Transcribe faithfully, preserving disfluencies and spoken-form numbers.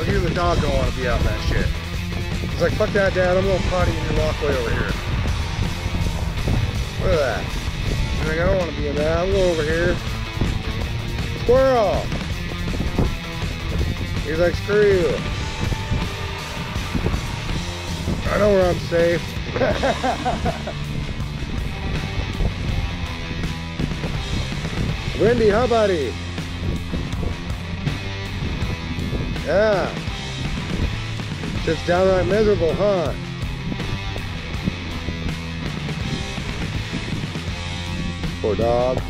even the dog don't want to be out in that shit. He's like, fuck that, Dad, I'm going potty in your walkway over here. Look at that. He's like, I don't want to be in that. I'm going over here. Squirrel! He's like, screw you. I know where I'm safe. Wendy, huh, buddy? Yeah. Just downright miserable, huh? Poor dog.